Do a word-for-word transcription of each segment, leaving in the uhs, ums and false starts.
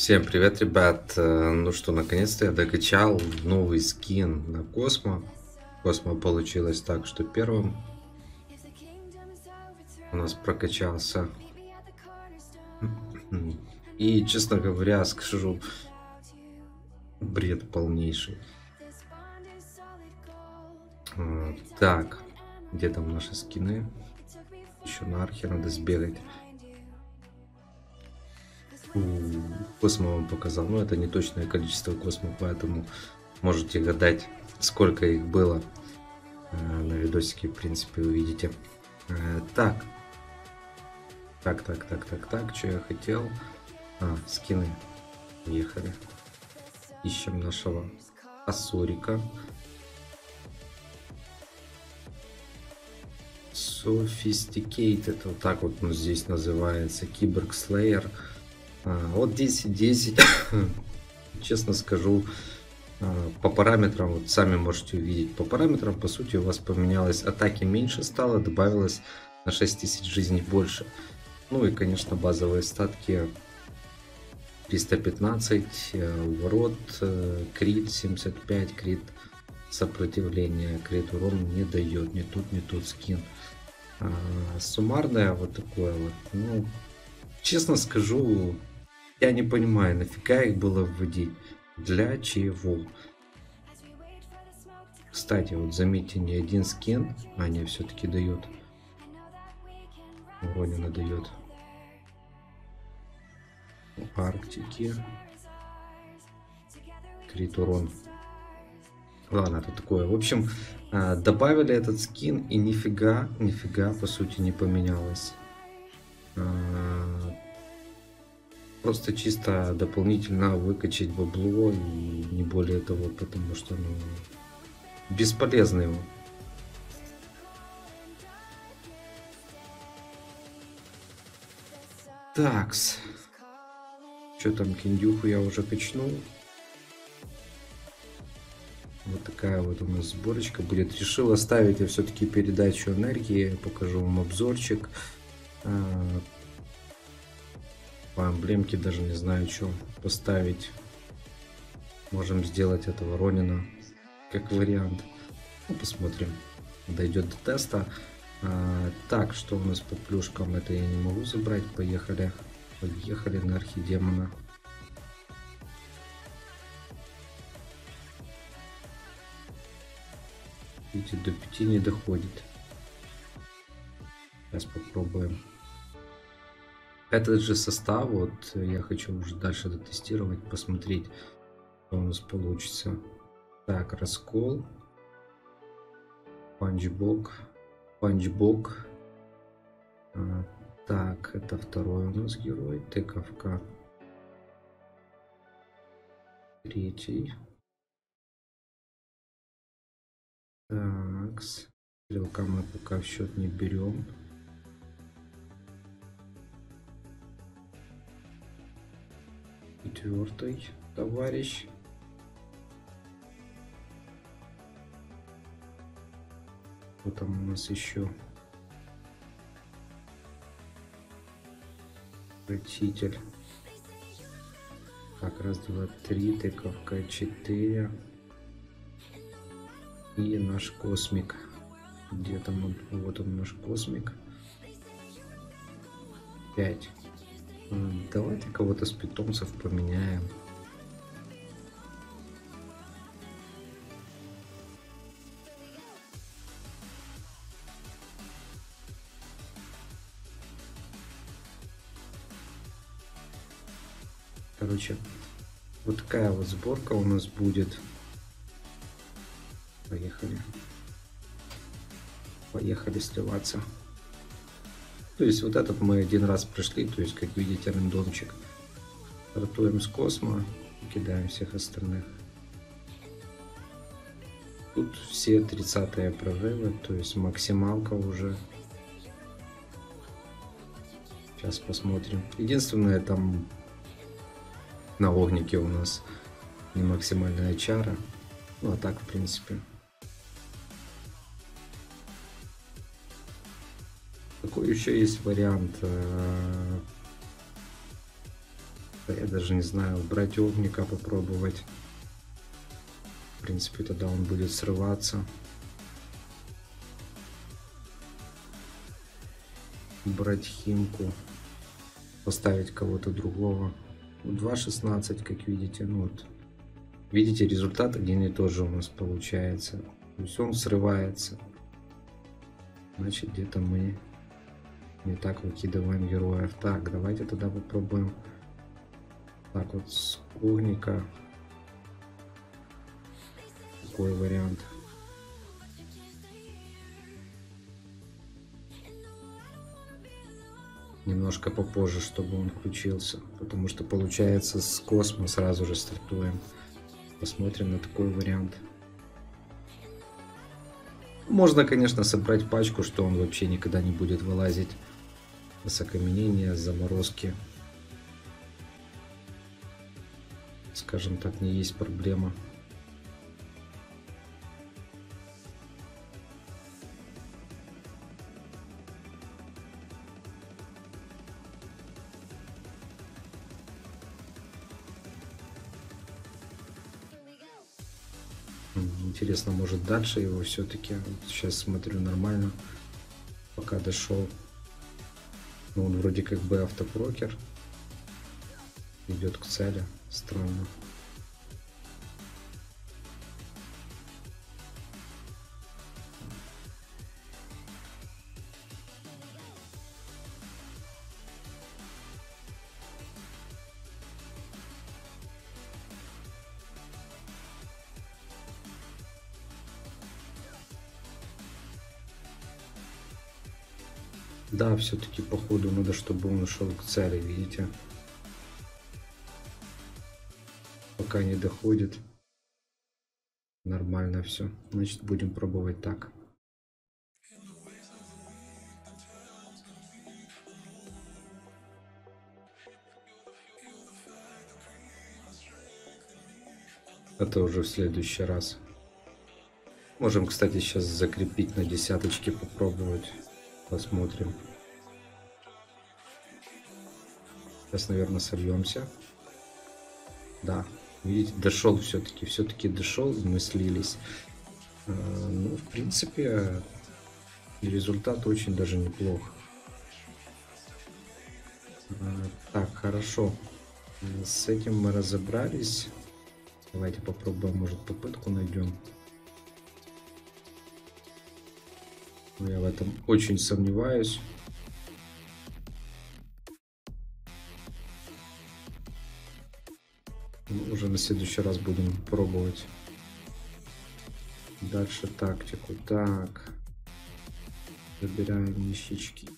Всем привет, ребят! Э, Ну что, наконец-то я докачал новый скин на Космо. Космо получилось так, что первым у нас прокачался. И, честно говоря, скажу, бред полнейший. Э, Так, где там наши скины? Еще на архе надо сбегать. У, Космо вам показал, но это не точное количество Космо, поэтому можете гадать, сколько их было. Э, На видосике, в принципе, увидите. Э, Так, так, так, так, так, так, что я хотел? А, скины. Ехали. Ищем нашего Асурика. Sophisticated, вот так вот он здесь называется. Киборг Слеер. А, вот десять десять. Честно скажу, а, по параметрам, вот сами можете увидеть, по параметрам, по сути, у вас поменялось атаки меньше стало, добавилось на шесть тысяч жизней больше. Ну и, конечно, базовые статки триста пятнадцать, уворот, крит семьдесят пять, крит сопротивление, крит урон не дает, не тут, не тут скин. А, суммарное вот такое вот, ну, честно скажу, я не понимаю, нафига их было вводить, для чего. Кстати, вот заметьте, не один скин, а не все-таки дает. Уронина дает. Арктики. Крит урон. Ладно, это такое. В общем, добавили этот скин и нифига, нифига по сути не поменялось. Просто чисто дополнительно выкачать бабло и не более того, потому что ну, бесполезный он. Такс. Что там, киндюху я уже качнул. Вот такая вот у нас сборочка будет. Решил оставить я все-таки передачу энергии. Покажу вам обзорчик. По эмблемке даже не знаю, что поставить. Можем сделать этого Ронина как вариант. Ну, посмотрим. Дойдет до теста. А, так, что у нас по плюшкам? Это я не могу забрать. Поехали. Поехали на архидемона. Видите, до пяти не доходит. Сейчас попробуем. Этот же состав, вот я хочу уже дальше дотестировать, посмотреть, что у нас получится. Так, раскол, панчбок, панчбок. А, так, это второй у нас герой, тыковка. Третий. Так, стрелка мы пока в счет не берем. Четвертый товарищ. Что там у нас еще? Прочитель. Так, раз, два, три, тыковка, четыре. И наш космик. Где там он? Вот он, наш космик. пять. Давайте кого-то с питомцев поменяем. Короче, вот такая вот сборка у нас будет. Поехали. Поехали сливаться. То есть вот этот мы один раз прошли, то есть как видите рандомчик. Стартуем с космо и кидаем всех остальных. Тут все тридцатые прорывы, то есть максималка уже. Сейчас посмотрим. Единственное, там на огнике у нас не максимальная чара. Ну а так в принципе. Какой еще есть вариант? Я даже не знаю, брать огника попробовать. В принципе, тогда он будет срываться. Брать химку. Поставить кого-то другого. два шестнадцать, как видите. Ну вот. Видите, результат один и тот же у нас получается. То есть он срывается. Значит, где-то мы не так выкидываем героев. Так, давайте тогда попробуем. Так вот, с огника. Такой вариант. Немножко попозже, чтобы он включился. Потому что получается с космо сразу же стартуем. Посмотрим на такой вариант. Можно, конечно, собрать пачку, что он вообще никогда не будет вылазить. С окаменения, с заморозки. Скажем так, не есть проблема. Интересно, может дальше его все-таки. Сейчас смотрю нормально. Пока дошел. Ну, он вроде как бы автопрокер. Идет к цели. Странно. Да, все-таки походу надо, чтобы он ушел к цели, видите. Пока не доходит. Нормально все. Значит, будем пробовать так. Это уже в следующий раз. Можем, кстати, сейчас закрепить на десяточке, попробовать. Посмотрим. Сейчас, наверное, сольемся. Да, видите, дошел все-таки. Все-таки дошел, мы слились. Ну, в принципе, результат очень даже неплох. Так, хорошо. С этим мы разобрались. Давайте попробуем, может, попытку найдем. Но я в этом очень сомневаюсь. Ну, уже на следующий раз будем пробовать. Дальше тактику. Так. Забираем вещички.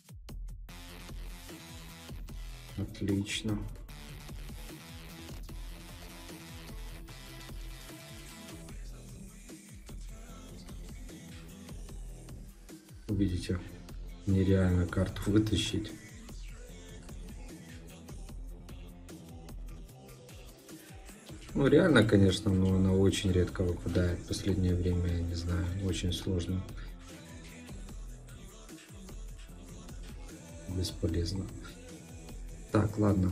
Отлично. Видите, нереально карту вытащить. Ну, реально, конечно, но она очень редко выпадает. В последнее время, я не знаю, очень сложно. Бесполезно. Так, ладно.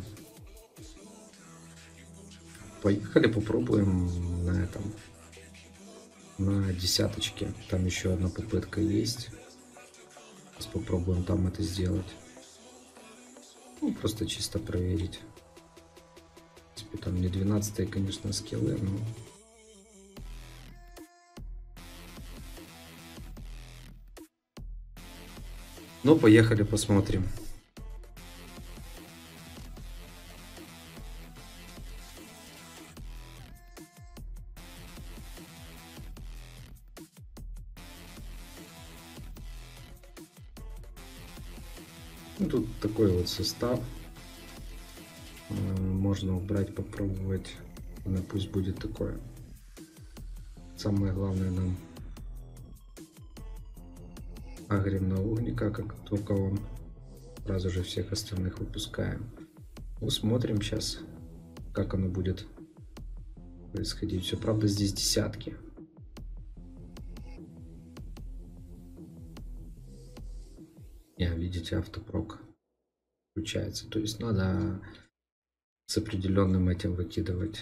Поехали, попробуем на этом. На десяточке. Там еще одна попытка есть. Сейчас попробуем там это сделать. Ну, просто чисто проверить. В принципе, там не двенадцатые, конечно, скиллы, но... Ну, поехали, посмотрим. Ну, тут такой вот состав. Можно убрать, попробовать. Но пусть будет такое. Самое главное нам агрим на огника, как только он, сразу же всех остальных выпускаем. Усмотрим сейчас, как оно будет происходить. Все, правда, здесь десятки. Не, видите, автопрок включается. То есть надо с определенным этим выкидывать.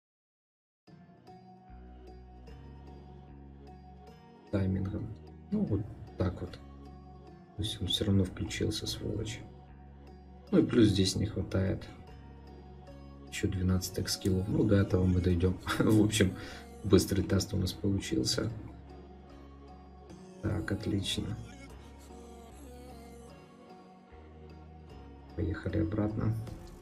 Таймингом. Ну, вот так вот. То есть он все равно включился, сволочь. Ну и плюс здесь не хватает еще двенадцать скиллов. Ну, до этого мы дойдем. В общем, быстрый тест у нас получился. Так, отлично. Поехали обратно.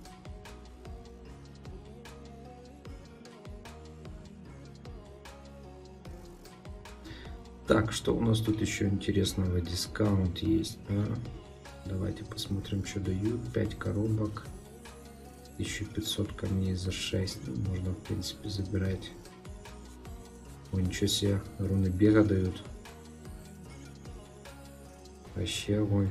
Так, что у нас тут еще интересного? Дискаунт есть. Да? Давайте посмотрим, что дают. пять коробок. тысяча пятьсот камней за шесть. Ну, можно, в принципе, забирать. Ой, ничего себе. Руны бега дают. Вообще огонь.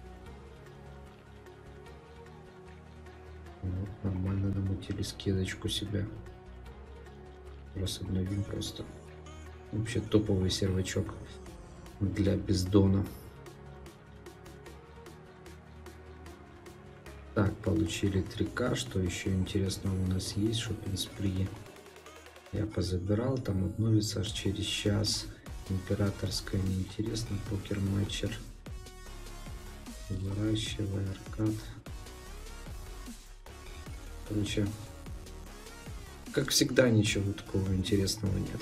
Вот, нормально намутили скидочку себе. Раз обновим просто. Вообще топовый сервачок для бездона. Так, получили три ка. Что еще интересного у нас есть? Шоппинг-спри. Я позабирал. Там обновится аж через час. Императорская неинтересно. Покер-матчер. Выращивай, аркад. Короче, как всегда, ничего такого интересного нет.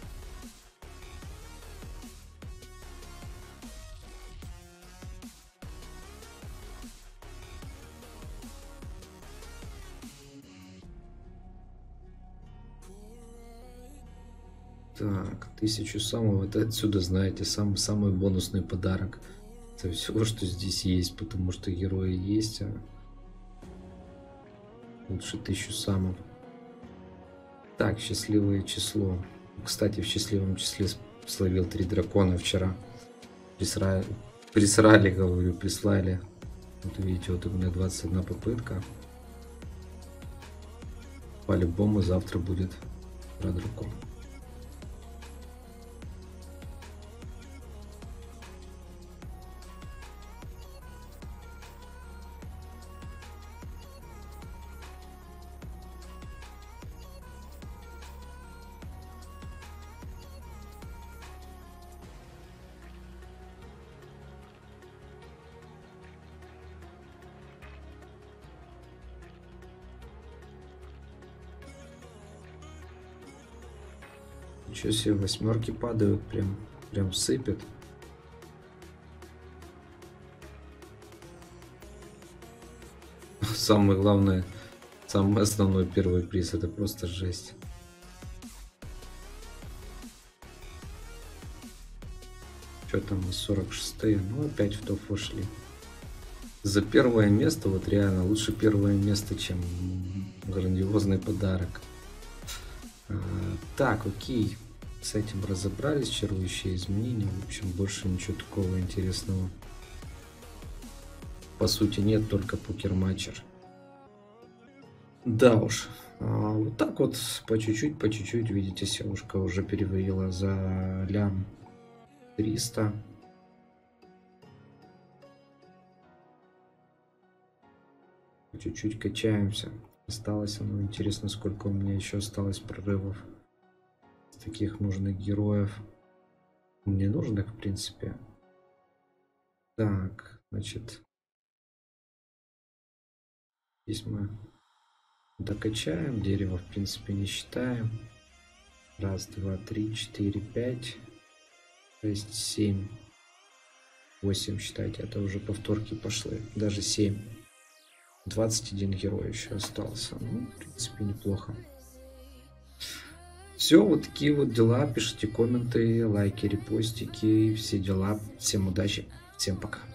Так, тысячу самого, это отсюда, знаете, самый самый бонусный подарок. Это все, что здесь есть, потому что герои есть, а лучше тысячу самов. Так, счастливое число. Кстати, в счастливом числе словил три дракона вчера. Присрали, присрали, говорю, прислали. Вот видите, вот у меня двадцать одна попытка. По-любому завтра будет про дракона. Ничего себе, восьмерки падают, прям, прям сыпет. Самое главное, самый основной первый приз, это просто жесть. Что там, сорок шестые, ну опять в топ вошли. За первое место, вот реально, лучше первое место, чем грандиозный подарок. А, так, окей. С этим разобрались, чарующие изменения. В общем, больше ничего такого интересного по сути нет, только покер-матчер. Да уж, а, вот так вот по чуть-чуть, по чуть-чуть, видите, севушка уже переварила за лям триста. Чуть-чуть качаемся. Осталось, ну, интересно, сколько у меня еще осталось прорывов. Таких нужных героев. Не нужных, в принципе. Так, значит. Здесь мы докачаем. Дерево, в принципе, не считаем. Раз, два, три, четыре, пять, шесть, семь, восемь, считайте. Это уже повторки пошли. Даже семь. двадцать один герой еще остался. Ну, в принципе, неплохо. Все, вот такие вот дела. Пишите комменты, лайки, репостики, все дела. Всем удачи, всем пока.